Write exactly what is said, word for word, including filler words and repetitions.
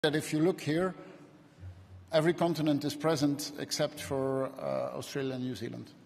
that if you look here, every continent is present except for uh, Australia and New Zealand.